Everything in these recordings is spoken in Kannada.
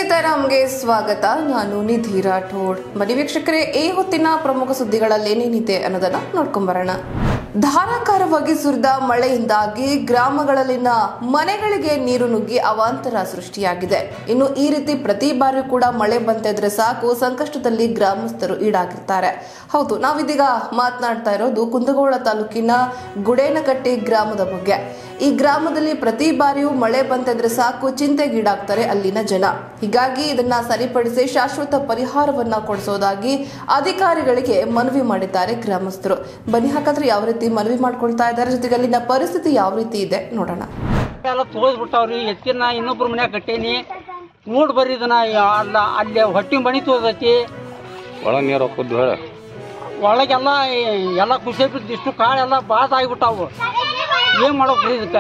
ತರಾಮ್ಗೆ ಸ್ವಾಗತ. ನಾನು ನಿಧಿ ರಾಠೋಡ್. ಬನ್ನಿ ವೀಕ್ಷಕರೇ, ಈ ಹೊತ್ತಿನ ಪ್ರಮುಖ ಸುದ್ದಿಗಳಲ್ಲಿ ಏನೇನಿದೆ ಅನ್ನೋದನ್ನ ನೋಡ್ಕೊಂಬರೋಣ. ಧಾರಾಕಾರವಾಗಿ ಸುರಿದ ಮಳೆಯಿಂದಾಗಿ ಗ್ರಾಮಗಳಲ್ಲಿನ ಮನೆಗಳಿಗೆ ನೀರು ನುಗ್ಗಿ ಅವಾಂತರ ಸೃಷ್ಟಿಯಾಗಿದೆ. ಇನ್ನು ಈ ರೀತಿ ಪ್ರತಿ ಬಾರಿ ಕೂಡ ಮಳೆ ಬಂತಿದ್ರೆ ಸಾಕು ಸಂಕಷ್ಟದಲ್ಲಿ ಗ್ರಾಮಸ್ಥರು ಈಡಾಗಿರ್ತಾರೆ. ಹೌದು, ನಾವಿದೀಗ ಮಾತನಾಡ್ತಾ ಇರೋದು ಕುಂದಗೋಳ ತಾಲೂಕಿನ ಗುಡೇನಕಟ್ಟಿ ಗ್ರಾಮದ ಬಗ್ಗೆ. ಈ ಗ್ರಾಮದಲ್ಲಿ ಪ್ರತಿ ಬಾರಿಯೂ ಮಳೆ ಬಂತಿದ್ರೆ ಸಾಕು ಚಿಂತೆಗೀಡಾಗ್ತಾರೆ ಅಲ್ಲಿನ ಜನ. ಹೀಗಾಗಿ ಇದನ್ನ ಸರಿಪಡಿಸಿ ಶಾಶ್ವತ ಪರಿಹಾರವನ್ನ ಕೊಡಿಸೋದಾಗಿ ಅಧಿಕಾರಿಗಳಿಗೆ ಮನವಿ ಮಾಡಿದ್ದಾರೆ ಗ್ರಾಮಸ್ಥರು. ಬನ್ನಿ ಹಾಗಾದ್ರೆ ಯಾವ ರೀತಿ ಮನವಿ ಮಾಡ್ಕೊಳ್ತಾ ಇದ್ದಾರೆ, ಜೊತೆಗೆ ಅಲ್ಲಿನ ಪರಿಸ್ಥಿತಿ ಯಾವ ರೀತಿ ಇದೆ ನೋಡೋಣ. ಎಲ್ಲ ತೋರಿಸ್ಬಿಟ್ಟವ್ರಿ. ಎತ್ತಿನ ಇನ್ನೊಬ್ರು ಮನ್ಯಾಗ ಕಟ್ಟೇನಿ ನೋಡ್ ಬರೀದನ ಅಲ್ಲ, ಅಲ್ಲಿ ಹೊಟ್ಟಿ ಮಣಿ ತೋದೈತಿ, ಒಳ ನೀರು ಹಾಕೋದು ಒಳಗೆಲ್ಲ ಎಲ್ಲ ಖುಷಿ ಬಿದ್ದು ಇಷ್ಟು ಕಾಳೆಲ್ಲ ಬಾಸ್ ಆಗಿಬಿಟ್ಟಾವು. ಏನ್ ಮಾಡೋಕ್ರಿ ಇದಕ್ಕೆ?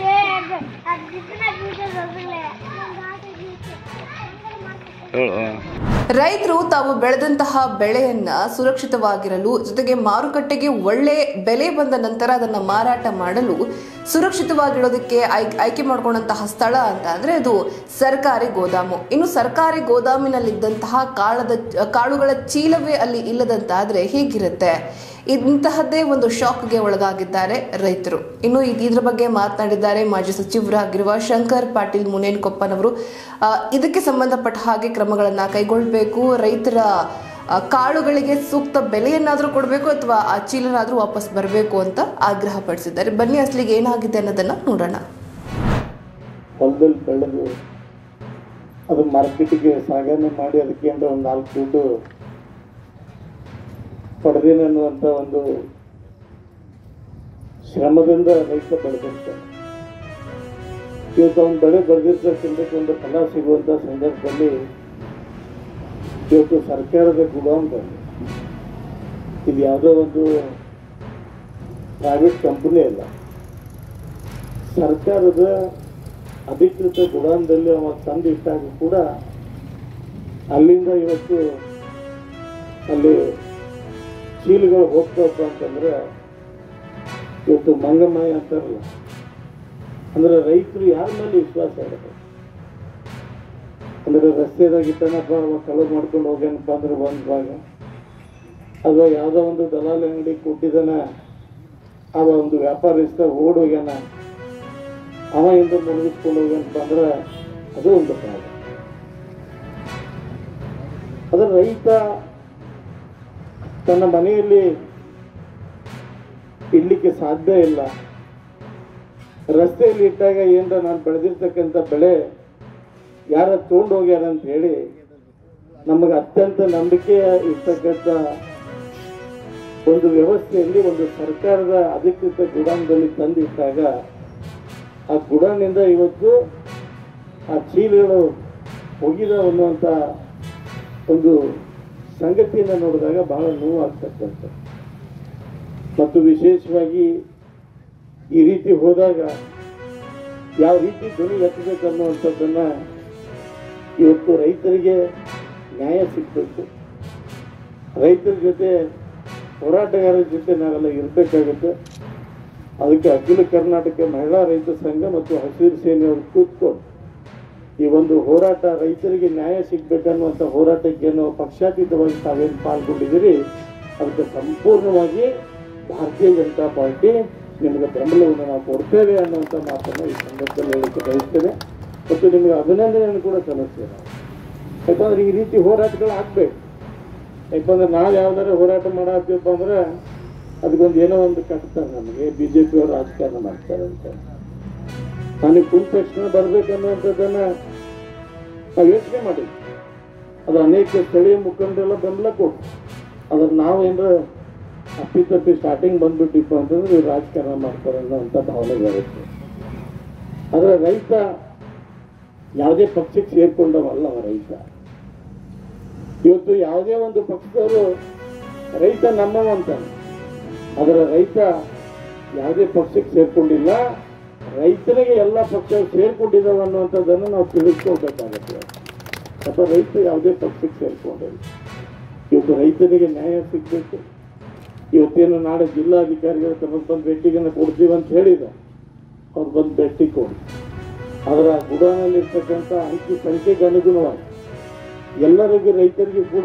ರೈತರು ತಾವು ಬೆಳೆದಂತಹ ಬೆಳೆಯನ್ನ ಸುರಕ್ಷಿತವಾಗಿರಲು, ಜೊತೆಗೆ ಮಾರುಕಟ್ಟೆಗೆ ಒಳ್ಳೆ ಬೆಲೆ ಬಂದ ನಂತರ ಅದನ್ನ ಮಾರಾಟ ಮಾಡಲು ಸುರಕ್ಷಿತವಾಗಿಡೋದಕ್ಕೆ ಆಯ್ಕೆ ಮಾಡ್ಕೊಂಡಂತಹ ಸ್ಥಳ ಅಂತ ಅಂದ್ರೆ ಅದು ಸರ್ಕಾರಿ ಗೋದಾಮು. ಇನ್ನು ಸರ್ಕಾರಿ ಗೋದಾಮಿನಲ್ಲಿದ್ದಂತಹ ಕಾಳುಗಳ ಚೀಲವೇ ಅಲ್ಲಿ ಇಲ್ಲದಂತಾದ್ರೆ ಹೇಗಿರುತ್ತೆ? ಇಂತಹದ್ದೇ ಒಂದು ಶಾಕ್ಗೆ ಒಳಗಾಗಿದ್ದಾರೆ ರೈತರು. ಇನ್ನು ಇದ್ರ ಬಗ್ಗೆ ಮಾತನಾಡಿದ್ದಾರೆ ಮಾಜಿ ಸಚಿವರಾಗಿರುವ ಶಂಕರ್ ಪಾಟೀಲ್ ಮುನೇನಕೊಪ್ಪನವರು. ಇದಕ್ಕೆ ಸಂಬಂಧಪಟ್ಟ ಹಾಗೆ ಕ್ರಮಗಳನ್ನ ಕೈಗೊಳ್ಳಬೇಕು, ರೈತರ ಕಾಳುಗಳಿಗೆ ಸೂಕ್ತ ಬೆಲೆಯನ್ನಾದ್ರೂ ಕೊಡಬೇಕು ಅಥವಾ ಆ ಚೀಲನಾದ್ರೂ ವಾಪಸ್ ಬರಬೇಕು ಅಂತ ಆಗ್ರಹ ಪಡಿಸಿದ್ದಾರೆ. ಬನ್ನಿ ಅಸಲಿಗೆ ಏನಾಗಿದೆ ಅನ್ನೋದನ್ನ ನೋಡೋಣ. ಹೊಲದಲ್ಲಿ ಬೆಳೆದು ಅದು ಮಾರ್ಕೆಟಿಗೆ ಸಾಗಣೆ ಮಾಡಿ ಅದಕ್ಕೆ ಒಂದು 4 ದುಡ್ಡು ಪಡೆದೇನೆ ಅನ್ನುವಂಥ ಒಂದು ಶ್ರಮದಿಂದ ರೈತ ಬೆಳೆದಿರ್ತಾನೆ. ಇವತ್ತು ಅವನು ಬೆಳೆ ಬೆಳೆದಿರ್ತಕ್ಕಂಥ ಒಂದು ಫಲ ಸಿಗುವಂಥ ಸಂದರ್ಭದಲ್ಲಿ ಇವತ್ತು ಸರ್ಕಾರದ ಗುಡಾಮ್ದಲ್ಲಿ, ಇದು ಯಾವುದೋ ಒಂದು ಪ್ರೈವೇಟ್ ಕಂಪನಿ ಅಲ್ಲ, ಸರ್ಕಾರದ ಅಧಿಕೃತ ಗುಡಾಮ್ದಲ್ಲಿ ಅವ ತಂದು ಇಟ್ಟಾಗ ಕೂಡ ಅಲ್ಲಿಂದ ಇವತ್ತು ಅಲ್ಲಿ ಚೀಲಗಳು ಹೋಗ್ತಾವಪ್ಪ ಅಂತಂದ್ರೆ ಇವತ್ತು ಮಂಗಮಯ ಅಂತಾರಲ್ಲ, ಅಂದ್ರೆ ರೈತರು ಯಾರ ಮೇಲೆ ವಿಶ್ವಾಸ ಇರುತ್ತೆ? ಅಂದ್ರೆ ರಸ್ತೆದಾಗ ಇಟ್ಟನಪ್ಪ ಅವ ಕಳವು ಮಾಡ್ಕೊಂಡು ಹೋಗ್ಯಾನಪ್ಪ ಅಂದ್ರೆ ಒಂದು ಭಾಗ, ಅಥವಾ ಯಾವುದೋ ಒಂದು ದಲಾಲಿ ಅಂಗಡಿ ಕೊಟ್ಟಿದ್ದಾನ, ಅವ ಒಂದು ವ್ಯಾಪಾರಸ್ಥ ಓಡೋಗ್ಯಾನ, ಅವ ಇಂದ ಮುಳುಗಿಸ್ಕೊಂಡು ಹೋಗ್ಯಾನಪ್ಪ ಅಂದ್ರೆ ಅದು ಒಂದು ಭಾಗ. ಅದ್ರ ರೈತ ತನ್ನ ಮನೆಯಲ್ಲಿ ಇಡ್ಲಿಕ್ಕೆ ಸಾಧ್ಯ ಇಲ್ಲ. ರಸ್ತೆಯಲ್ಲಿ ಇಟ್ಟಾಗ ಏನ್ರ ನಾನು ಬೆಳೆದಿರ್ತಕ್ಕಂಥ ಬೆಳೆ ಯಾರ ತಗೊಂಡು ಹೋಗ್ಯಾರ ಅಂತ ಹೇಳಿ ನಮಗೆ ಅತ್ಯಂತ ನಂಬಿಕೆ ಇರ್ತಕ್ಕಂಥ ಒಂದು ವ್ಯವಸ್ಥೆಯಲ್ಲಿ ಒಂದು ಸರ್ಕಾರದ ಅಧಿಕೃತ ಗುಡಾನ್ದಲ್ಲಿ ತಂದು ಇಟ್ಟಾಗ ಆ ಗುಡಾನಿಂದ ಇವತ್ತು ಆ ಚೀಲಗಳು ಹೋಗಿದಾವ ಅನ್ನುವಂಥ ಒಂದು ಸಂಗತಿಯನ್ನು ನೋಡಿದಾಗ ಬಹಳ ನೋವಾಗ್ತಕ್ಕಂಥ, ಮತ್ತು ವಿಶೇಷವಾಗಿ ಈ ರೀತಿ ಹೋದಾಗ ಯಾವ ರೀತಿ ಧ್ವನಿ ಎತ್ತಬೇಕು ಅನ್ನುವಂಥದ್ದನ್ನು ಇವತ್ತು ರೈತರಿಗೆ ನ್ಯಾಯ ಸಿಗಬೇಕು. ರೈತರ ಜೊತೆ ಹೋರಾಟಗಾರರ ಜೊತೆ ನಾವೆಲ್ಲ ಇರಬೇಕಾಗುತ್ತೆ. ಅದಕ್ಕೆ ಅಖಿಲ ಕರ್ನಾಟಕ ಮಹಿಳಾ ರೈತ ಸಂಘ ಮತ್ತು ಹಸಿರು ಸೇನೆಯವರು ಕೂತ್ಕೊಂಡು ಈ ಒಂದು ಹೋರಾಟ, ರೈತರಿಗೆ ನ್ಯಾಯ ಸಿಗ್ಬೇಕನ್ನುವಂಥ ಹೋರಾಟಕ್ಕೇನು ಪಕ್ಷಾತೀತವಾಗಿ ತಾವೇನು ಪಾಲ್ಗೊಂಡಿದ್ದೀರಿ, ಅದಕ್ಕೆ ಸಂಪೂರ್ಣವಾಗಿ ಭಾರತೀಯ ಜನತಾ ಪಾರ್ಟಿ ನಿಮಗೆ ಬೆಂಬಲವನ್ನು ನಾವು ಕೊಡ್ತೇವೆ ಅನ್ನುವಂಥ ಮಾತನ್ನು ಈ ಸಂದರ್ಭದಲ್ಲಿ ಹೇಳಕ್ಕೆ ಬಯಸ್ತೇನೆ. ಮತ್ತು ನಿಮಗೆ ಅಭಿನಂದನೆಯನ್ನು ಕೂಡ ಸಲ್ಲಿಸ್ತೇವೆ. ಯಾಕಂದ್ರೆ ಈ ರೀತಿ ಹೋರಾಟಗಳು ಆಗ್ಬೇಕು. ಯಾಕಂದ್ರೆ ನಾವು ಯಾವ್ದಾರು ಹೋರಾಟ ಮಾಡಾಕ್ತೀವಪ್ಪ ಅಂದ್ರೆ ಅದಕ್ಕೊಂದು ಏನೋ ಒಂದು ಕಟ್ತಾರೆ, ನಮಗೆ BJP ಅವರು ರಾಜಕಾರಣ ಮಾಡ್ತಾರೆ ಅಂತ. ನನಗೆ ಕುಂತ ತಕ್ಷಣ ಬರ್ಬೇಕನ್ನುವಂಥದ್ದನ್ನ ನಾವು ಯೋಚನೆ ಮಾಡಿದ್ವಿ. ಅದು ಅನೇಕ ಸ್ಥಳೀಯ ಮುಖಂಡರೆಲ್ಲ ಬೆಂಬಲ ಕೊಟ್ಟು ಅದ್ರ ನಾವು ಏನಾರ ಅಪ್ಪಿತಪ್ಪಿ ಸ್ಟಾರ್ಟಿಂಗ್ ಬಂದ್ಬಿಟ್ಟಿಪ್ಪ ಅಂತಂದ್ರೆ ಇವ್ರು ರಾಜಕಾರಣ ಮಾಡ್ತಾರೆ ಅನ್ನೋಂಥ ಭಾವನೆ ಬರುತ್ತೆ. ಆದರೆ ರೈತ ಯಾವುದೇ ಪಕ್ಷಕ್ಕೆ ಸೇರ್ಕೊಂಡವಲ್ಲ. ರೈತ ಇವತ್ತು ಯಾವುದೇ ಒಂದು ಪಕ್ಷದವರು ರೈತ ನಮ್ಮವಂತ, ಅದರ ರೈತ ಯಾವುದೇ ಪಕ್ಷಕ್ಕೆ ಸೇರ್ಕೊಂಡಿಲ್ಲ. ರೈತರಿಗೆ ಎಲ್ಲ ಪಕ್ಷ ಸೇರ್ಕೊಂಡಿದ್ದಾವೆ ಅನ್ನುವಂಥದ್ದನ್ನು ನಾವು ತಿಳಿಸ್ಕೊಳ್ಬೇಕಾಗತ್ತೆ. ಅಥವಾ ರೈತ ಯಾವುದೇ ಪಕ್ಷಕ್ಕೆ ಸೇರ್ಕೊಂಡಿಲ್ಲ. ಇವತ್ತು ರೈತನಿಗೆ ನ್ಯಾಯ ಸಿಗಬೇಕು. ಇವತ್ತೇನು ನಾಳೆ ಜಿಲ್ಲಾಧಿಕಾರಿಗಳು ತಮಗೆ ಬಂದು ಭೇಟಿಗೆ ಕೊಡ್ತೀವಿ ಅಂತ ಹೇಳಿದ, ಅವ್ರು ಬಂದು ಭೇಟಿ ಕೊಡಿ. ಅದರ ಗುಡಾನಲ್ಲಿರ್ತಕ್ಕಂಥ ಅಂಕಿ ಸಂಖ್ಯೆಗೆ ಅನುಗುಣವಾಗಿ ಎಲ್ಲರಿಗೂ ರೈತರಿಗೂ ಕೂಡ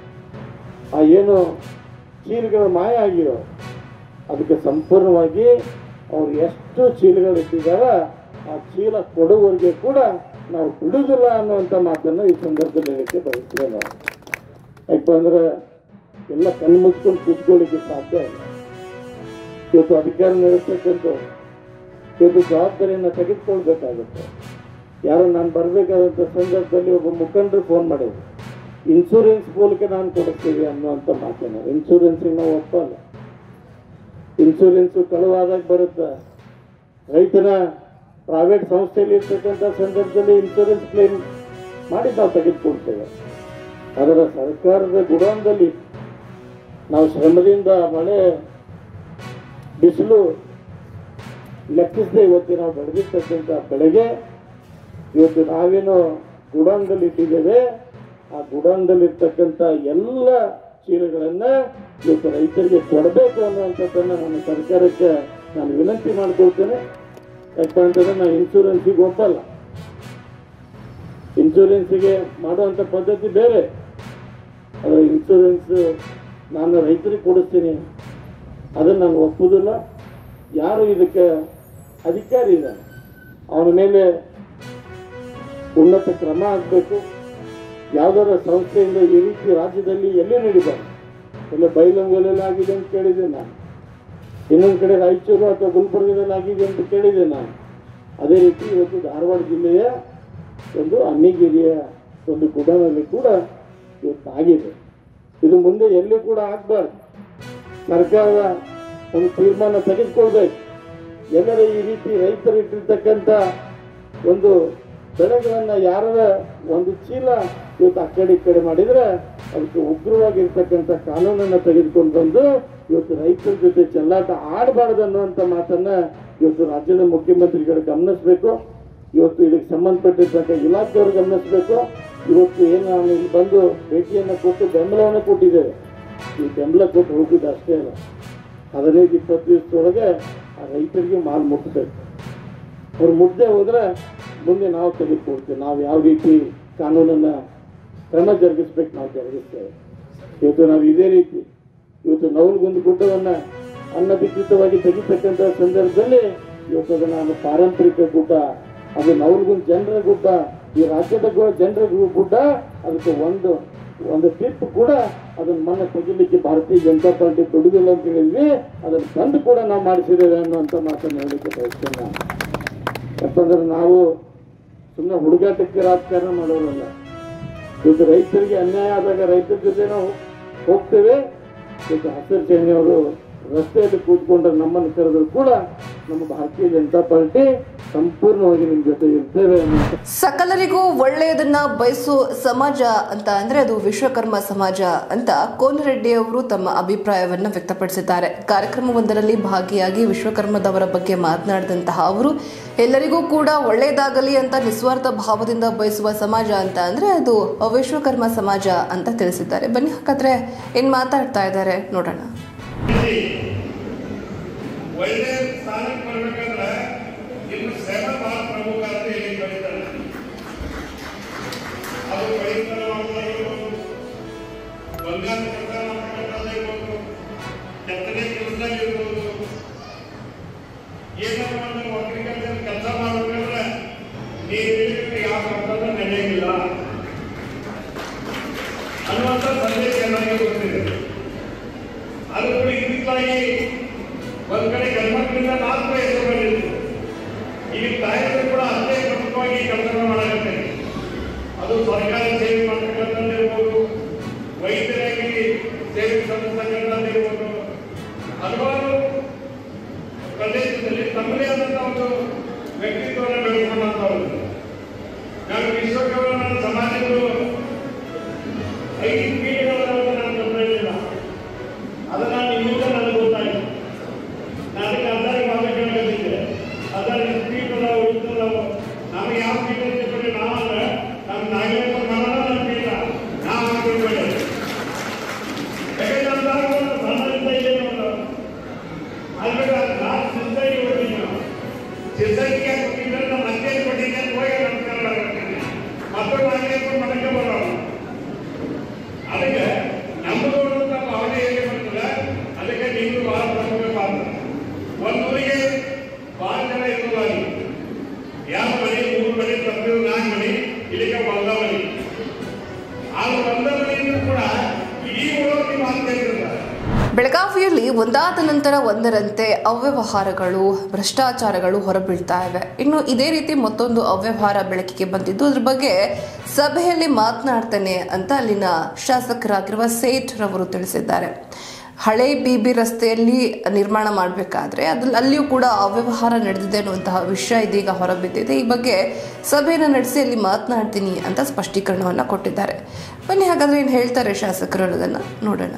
ಆ ಏನು ಚೀಲಗಳ ಮಾಯ ಆಗಿರೋ ಅದಕ್ಕೆ ಸಂಪೂರ್ಣವಾಗಿ ಅವ್ರು ಎಷ್ಟು ಚೀಲಗಳು ಇಟ್ಟಿದಾರ ಆ ಚೀಲ ಕೊಡುವವರೆಗೆ ಕೂಡ ನಾವು ಬಿಡುವುದಿಲ್ಲ ಅನ್ನುವಂಥ ಮಾತನ್ನು ಈ ಸಂದರ್ಭದಲ್ಲಿ ಹೇಳಕ್ಕೆ ಬಯಸ್ತೇವೆ ನಾವು. ಯಾಕಪ್ಪ ಅಂದ್ರೆ ಎಲ್ಲ ಕಣ್ಣು ಮುಚ್ಕೊಂಡು ಕೂತ್ಕೊಳ್ಳಿಕ್ಕೆ ಸಾಧ್ಯ ಇಲ್ಲ. ಇವತ್ತು ಅಧಿಕಾರ ನಡೆಸ್ತಕ್ಕಂಥ ಇವತ್ತು ಜವಾಬ್ದಾರಿಯನ್ನು ತೆಗೆದುಕೊಳ್ಬೇಕಾಗುತ್ತೆ. ಯಾರೋ ನಾನು ಬರಬೇಕಾದಂಥ ಸಂದರ್ಭದಲ್ಲಿ ಒಬ್ಬ ಮುಖಂಡರು ಫೋನ್ ಮಾಡಿದ್ರು, ಇನ್ಶೂರೆನ್ಸ್ ಮೂಲಕ ನಾನು ಕೊಡಿಸ್ತೀವಿ ಅನ್ನುವಂಥ ಮಾತನ್ನು. ಇನ್ಶೂರೆನ್ಸಿಗೆ ನಾವು ಒಪ್ಪಲ್ಲ. ಇನ್ಶೂರೆನ್ಸು ಕಳುವಾದಾಗ ಬರುತ್ತೆ. ರೈತನ ಪ್ರೈವೇಟ್ ಸಂಸ್ಥೆಯಲ್ಲಿ ಇರ್ತಕ್ಕಂಥ ಸಂದರ್ಭದಲ್ಲಿ ಇನ್ಶೂರೆನ್ಸ್ ಕ್ಲೇಮ್ ಮಾಡಿ ನಾವು ತೆಗೆದುಕೊಳ್ತೇವೆ. ಅದರ ಸರ್ಕಾರದ ಗುಡಾನದಲ್ಲಿ ನಾವು ಶ್ರಮದಿಂದ ಮಳೆ ಬಿಸಿಲು ಲೆಕ್ಕಿಸದೆ ಇವತ್ತು ನಾವು ಬೆಳೆದಿರ್ತಕ್ಕಂಥ ಬೆಳೆಗೆ ಇವತ್ತು ನಾವೇನು ಗುಡಾನದಲ್ಲಿ ಇಟ್ಟಿದ್ದೇವೆ ಆ ಗುಡಾನದಲ್ಲಿರ್ತಕ್ಕಂಥ ಎಲ್ಲ ಚೀಲಗಳನ್ನು ಇವತ್ತು ರೈತರಿಗೆ ಕೊಡಬೇಕು ಅನ್ನುವಂಥದ್ದನ್ನು ನಾನು ಸರ್ಕಾರಕ್ಕೆ ನಾನು ವಿನಂತಿ ಮಾಡ್ಕೊಳ್ತೇನೆ. ಯಾಕಂತಂದ್ರೆ ನಾನು ಇನ್ಶೂರೆನ್ಸಿಗೆ ಒಪ್ಪಲ್ಲ. ಇನ್ಶೂರೆನ್ಸಿಗೆ ಮಾಡುವಂಥ ಪದ್ಧತಿ ಬೇರೆ. ಅದರ ಇನ್ಶೂರೆನ್ಸ್ ನಾನು ರೈತರಿಗೆ ಕೊಡಿಸ್ತೀನಿ, ಅದನ್ನು ನಾನು ಒಪ್ಪುವುದಿಲ್ಲ. ಯಾರು ಇದಕ್ಕೆ ಅಧಿಕಾರಿ ಇದ್ದಾನೆ ಅವನ ಮೇಲೆ ಉನ್ನತ ಕ್ರಮ ಆಗಬೇಕು. ಯಾವುದಾರ ಸಂಸ್ಥೆಯಿಂದ ಈ ರೀತಿ ರಾಜ್ಯದಲ್ಲಿ ಎಲ್ಲೇ ನಡೀಬಾರ್ದು. ಎಲ್ಲ ಬೈಲಂಗೋಲಲ್ಲಿ ಆಗಿದೆ ಅಂತ ಕೇಳಿದೆ ನಾನು, ಇನ್ನೊಂದು ಕಡೆ ರಾಯಚೂರು ಅಥವಾ ಗುಲ್ಬರ್ಗದಲ್ಲಿ ಆಗಿದೆ ಅಂತ ಕೇಳಿದೆ ನಾನು. ಅದೇ ರೀತಿ ಇವತ್ತು ಧಾರವಾಡ ಜಿಲ್ಲೆಯ ಒಂದು ಅನ್ನಿಗಿರಿಯ ಒಂದು ಗುಡಾನಲ್ಲಿ ಕೂಡ ಇವತ್ತು ಆಗಿದೆ. ಇದು ಮುಂದೆ ಎಲ್ಲಿ ಕೂಡ ಆಗಬಾರ್ದು. ಸರ್ಕಾರದ ಒಂದು ತೀರ್ಮಾನ ತೆಗೆದುಕೊಳ್ಬೇಕು. ಎಲ್ಲರ ಈ ರೀತಿ ರೈತರು ಇಟ್ಟಿರ್ತಕ್ಕಂಥ ಒಂದು ಬೆಳೆಗಳನ್ನು ಯಾರ ಒಂದು ಚೀಲ ಇವತ್ತು ಆ ಕಡೆ ಈ ಕಡೆ ಮಾಡಿದರೆ ಅದಕ್ಕೆ ಉಗ್ರವಾಗಿರ್ತಕ್ಕಂಥ ಕಾನೂನನ್ನು ತೆಗೆದುಕೊಂಡು ಬಂದು ಇವತ್ತು ರೈತರ ಜೊತೆ ಚೆಲ್ಲಾಟ ಆಡಬಾರ್ದು ಅನ್ನುವಂಥ ಮಾತನ್ನು ಇವತ್ತು ರಾಜ್ಯದ ಮುಖ್ಯಮಂತ್ರಿಗಳು ಗಮನಿಸಬೇಕು. ಇವತ್ತು ಇದಕ್ಕೆ ಸಂಬಂಧಪಟ್ಟಿರ್ತಕ್ಕ ಇಲಾಖೆಯವರು ಗಮನಿಸಬೇಕು. ಇವತ್ತು ಏನು ನಾವು ಇಲ್ಲಿ ಬಂದು ಭೇಟಿಯನ್ನು ಕೊಟ್ಟು ಬೆಂಬಲವನ್ನು ಕೊಟ್ಟಿದ್ದೇವೆ. ಈ ಬೆಂಬಲ ಕೊಟ್ಟು ಹೋಗುದು ಅಷ್ಟೇ ಅಲ್ಲ, 15-20 ದಿವಸದೊಳಗೆ ಆ ರೈತರಿಗೆ ಮಾಲ್ ಮುಟ್ಟಬೇಕು. ಅವ್ರು ಮುಟ್ಟದೆ ಹೋದರೆ ಮುಂದೆ ನಾವು ತೆಗೆದುಕೊಳ್ತೇವೆ. ನಾವು ಯಾವ ರೀತಿ ಕಾನೂನನ್ನು ಕ್ರಮ ಜರುಗಿಸ್ಬೇಕು ನಾವು ಜರುಗಿಸ್ತೇವೆ. ಇವತ್ತು ನಾವು ಇದೇ ರೀತಿ ಇವತ್ತು ನವಲಗುಂದ ಗುಡ್ಡವನ್ನು ಅನಧಿಕೃತವಾಗಿ ತೆಗಿತಕ್ಕಂಥ ಸಂದರ್ಭದಲ್ಲಿ ಇವತ್ತು ಅದನ್ನು ನಾನು ಪಾರಂಪರಿಕ ಗುಡ್ಡ, ಅದು ನವಲಗುಂದ ಜನರ ಗುಡ್ಡ, ಈ ರಾಜ್ಯದ ಜನರ ಗುಡ್ಡ, ಅದಕ್ಕೆ ಒಂದು ಟ್ರಿಪ್ ಕೂಡ ಅದನ್ನ ಮನೆ ತೆಗಿಲಿಕ್ಕೆ ಭಾರತೀಯ ಜನತಾ ಪಾರ್ಟಿ ದುಡಿದಿಲ್ಲ ಅಂತ ಹೇಳಿದ್ವಿ. ಅದನ್ನು ತಂದು ಕೂಡ ನಾವು ಮಾಡಿಸಿದ್ದೇವೆ ಅನ್ನುವಂಥ ಮಾತನ್ನು ಹೇಳಲಿಕ್ಕೆ ಬಯಸ್ತೇನೆ ನಾನು. ಯಾಕಂದ್ರೆ ನಾವು ಸುಮ್ಮನೆ ಹುಡುಗಾಟಕ್ಕೆ ರಾಜಕಾರಣ ಮಾಡೋರಲ್ಲ. ಇವತ್ತು ರೈತರಿಗೆ ಅನ್ಯಾಯ ಆದಾಗ ರೈತರ ಜೊತೆ ನಾವು ಹೋಗ್ತೇವೆ. ಇವತ್ತು ಹಸಿರು ಸೇನೆಯವರು ರಸ್ತೆಯಲ್ಲಿ ಕೂತ್ಕೊಂಡ್ರೆ ನಮ್ಮನ್ನು ಕರೆದ್ರು ಕೂಡ ನಮ್ಮ ಭಾರತೀಯ ಜನತಾ ಪಾರ್ಟಿ ಸಂಪೂರ್ಣವಾಗಿ ನಿಮ್ಮ ಜೊತೆ ಇರ್ತೇವೆ. ಸಕಲರಿಗೂ ಒಳ್ಳೆಯದನ್ನ ಬಯಸೋ ಸಮಾಜ ಅಂತ ಅಂದ್ರೆ ಅದು ವಿಶ್ವಕರ್ಮ ಸಮಾಜ ಅಂತ ಕೋನರೆಡ್ಡಿ ಅವರು ತಮ್ಮ ಅಭಿಪ್ರಾಯವನ್ನ ವ್ಯಕ್ತಪಡಿಸಿದ್ದಾರೆ. ಕಾರ್ಯಕ್ರಮವೊಂದರಲ್ಲಿ ಭಾಗಿಯಾಗಿ ವಿಶ್ವಕರ್ಮದವರ ಬಗ್ಗೆ ಮಾತನಾಡಿದಂತಹ ಅವರು ಎಲ್ಲರಿಗೂ ಕೂಡ ಒಳ್ಳೆಯದಾಗಲಿ ಅಂತ ನಿಸ್ವಾರ್ಥ ಭಾವದಿಂದ ಬಯಸುವ ಸಮಾಜ ಅಂತ ಅಂದ್ರೆ ಅದು ವಿಶ್ವಕರ್ಮ ಸಮಾಜ ಅಂತ ತಿಳಿಸಿದ್ದಾರೆ. ಬನ್ನಿ ಹಾಗಾದ್ರೆ ಏನ್ ಮಾತಾಡ್ತಾ ಇದ್ದಾರೆ ನೋಡೋಣ. ಒಳ್ಳೆ ಸ್ಥಾನಕ್ಕೆ ಬರ್ಬೇಕಂದ್ರೆ ಇನ್ನು ಶ್ರಮ ಬಹಳ ಪ್ರಮುಖ ಅಂತ ಹೇಳಿ ಬರೀತಾರೆ. ಅದು ಪರಿಸರ ಮಾಡ್ತಾಯಿರ್ಬೋದು, ಬಂಗಾರ ಕೆಲಸ ಮಾಡ್ತಕ್ಕಂಥದ್ದಿರ್ಬೋದು, ಕೆತ್ತನೆ ಕೆಲಸದಾಗಿರ್ಬೋದು, ಏನಾದ್ರು ನಾವು ಅಗ್ರಿಕಲ್ಚರ್ ಕೆಲಸ ಮಾಡ್ಬೇಕಂದ್ರೆ ನೀರು ಯಾವ ಅರ್ಥದ ನಡೆಯಂಗಿಲ್ಲ ಅನ್ನುವಂಥ ಸಂದೇಶ ಎಲ್ಲರಿಗೂ ಗೊತ್ತಿದೆ. ಅದು ಕೂಡ ಇದಕ್ಕಾಗಿ ಒಂದ್ ಕಡೆ ಗಂಡ್ಮಕ್ಳಿಂದ 4 ಹೆಸರು ಬಂದಿತ್ತು. ಈಗ ತಾಯಂದ್ರು ಕೂಡ ಅಷ್ಟೇ ಪ್ರಮುಖವಾಗಿ ಕೆಲಸ ಮಾಡಾಗುತ್ತೆ. ಅದು ಸರ್ಕಾರಿ ಸೇವೆ ಮಾಡ್ತಕ್ಕಂಥದ್ದಿರ್ಬೋದು, ವೈದ್ಯರಾಗಿ ಸೇವೆ ಸಲ್ಲಿಸ್ತಕ್ಕಂಥದ್ದಿರ್ಬೋದು, ಹಲವಾರು ಪ್ರದೇಶದಲ್ಲಿ ತಮ್ಮದೇ ಆದಂಥ ಒಂದು ವ್ಯಕ್ತಿತ್ವವನ್ನು ಬೆಳೆಸ್ಕೊಂಡಂಥವ್ರು. ನಾನು ವಿಶ್ವಕರ್ಮ ಸಮಾಜದ್ದು 5 ಪೀಳಿಗೆಗಳನ್ನು ನಾನು ಗಮನಿಸಿಲ್ಲ. ಅದನ್ನ ನಿಮ್ಮಿಂದ ನನಗೆ ಗೊತ್ತಾಯಿತು. ನಾನು ಅದಾರಿ ಮಾತಾಡೋದಿದ್ದೆ, ಅದರ ಸ್ಪೀಡ್ ನಾವು ನಮಗೆ ಯಾವ ಸ್ಪೀಡ್ ನಾವಂದ್ರೆ ನಮ್ಮ ನಾಗೇಂದ್ರ ಬೆಳಗಾವಿಯಲ್ಲಿ ಒಂದಾದ ನಂತರ ಒಂದರಂತೆ ಅವ್ಯವಹಾರಗಳು, ಭ್ರಷ್ಟಾಚಾರಗಳು ಹೊರಬೀಳ್ತಾ ಇವೆ. ಇನ್ನು ಇದೇ ರೀತಿ ಮತ್ತೊಂದು ಅವ್ಯವಹಾರ ಬೆಳಕಿಗೆ ಬಂದಿದ್ದು, ಅದ್ರ ಬಗ್ಗೆ ಸಭೆಯಲ್ಲಿ ಮಾತನಾಡ್ತೇನೆ ಅಂತ ಅಲ್ಲಿನ ಶಾಸಕರಾಗಿರುವ ಸೇಠ್ ರವರು ತಿಳಿಸಿದ್ದಾರೆ. ಹಳೆ BB ರಸ್ತೆಯಲ್ಲಿ ನಿರ್ಮಾಣ ಮಾಡಬೇಕಾದ್ರೆ ಅಲ್ಲಿಯೂ ಕೂಡ ಅವ್ಯವಹಾರ ನಡೆದಿದೆ ಅನ್ನುವಂತಹ ವಿಷಯ ಇದೀಗ ಹೊರಬಿದ್ದಿದೆ. ಈ ಬಗ್ಗೆ ಸಭೆಯನ್ನು ನಡೆಸಿ ಅಲ್ಲಿ ಮಾತನಾಡ್ತೀನಿ ಅಂತ ಸ್ಪಷ್ಟೀಕರಣವನ್ನು ಕೊಟ್ಟಿದ್ದಾರೆ. ಬನ್ನಿ ಹಾಗಾದ್ರೆ ಏನು ಹೇಳ್ತಾರೆ ಶಾಸಕರು ಅನ್ನೋದನ್ನ ನೋಡೋಣ.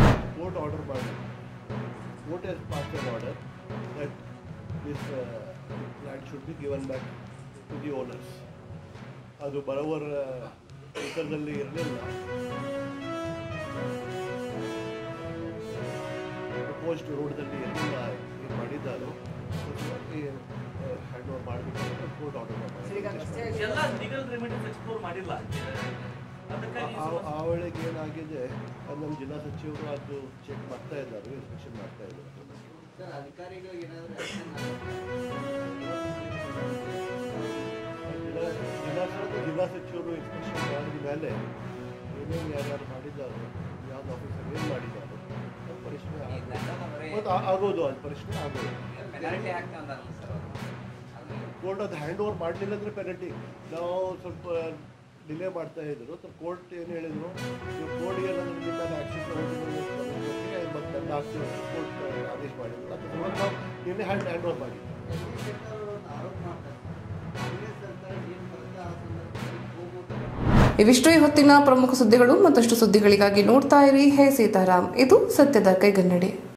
ಅದು ಬರೋವರ ಉತ್ತರದಲ್ಲಿ ಇರಲಿಲ್ಲ. ಪ್ರಪೋಸ್ಡ್ ರೋಡ್ದಲ್ಲಿ ಇರಲಿಲ್ಲ, ಏನು ಮಾಡಿದ್ದಾರೋ ಹ್ಯಾಂಡ್ ಓವರ್ ಮಾಡಬೇಕು ಕೋರ್ಟ್ ಆರ್ಡರ್ ಆ ವೇಳೆಗೆ ಏನಾಗಿದೆ ಅದು ನಮ್ಮ ಜಿಲ್ಲಾ ಸಚಿವರು ಅದು ಚೆಕ್ ಮಾಡ್ತಾ ಇದ್ದಾರೆ, ಇನ್ಸ್ಪೆಕ್ಷನ್ ಮಾಡ್ತಾ ಇದ್ದಾರೆ. ಜಿಲ್ಲಾ ಸಚಿವರು ಇನ್ಸ್ಪೆಕ್ಷನ್ ಮಾಡಿದ ಮೇಲೆ ಏನೇನು ಯಾರ್ಯಾರು ಮಾಡಿದ್ದಾರೆ, ಯಾವ್ದು ಆಫೀಸರ್ ಏನು ಮಾಡಿದ್ದಾರೆ ಪರಿಶೀಲನೆ ಮತ್ತು ಆಗೋದು, ಅದು ಪರಿಶೀಲನೆ ಆಗೋದು. ಕೋರ್ಟ್ ಅದು ಹ್ಯಾಂಡ್ ಓವರ್ ಮಾಡಲಿಲ್ಲ ಅಂದರೆ ಪೆನಲ್ಟಿ. ನಾವು ಸ್ವಲ್ಪ ಡಿಲೇ ಮಾಡ್ತಾ ಇದ್ರು. ಕೋರ್ಟ್ ಏನು ಹೇಳಿದ್ರು, ನೀವು ಕೋರ್ಟ್ಗೆ ನಿಮ್ಮ ಮೇಲೆ ಆ್ಯಕ್ಷನ್ ತಗೊಂಡಿದ್ದಕ್ಕೆ ಮತ್ತು ದಂಡ ಹಾಕ್ತೀವಿ ಅಂತ ಕೋರ್ಟ್ ಆದೇಶ ಮಾಡಿದ್ರು. ಅದು ನಾವು ನಿನ್ನೆ ಹ್ಯಾಂಡ್ ಓವರ್ ಮಾಡಿದ್ವಿ. ಇವಿಷ್ಟು ಈ ಹೊತ್ತಿನ ಪ್ರಮುಖ ಸುದ್ದಿಗಳು. ಮತ್ತಷ್ಟು ಸುದ್ದಿಗಳಿಗಾಗಿ ನೋಡ್ತಾ ಇರಿ ಹೇ ಸೀತಾರಾಮ್. ಇದು ಸತ್ಯದ ಕೈಗನ್ನಡಿ.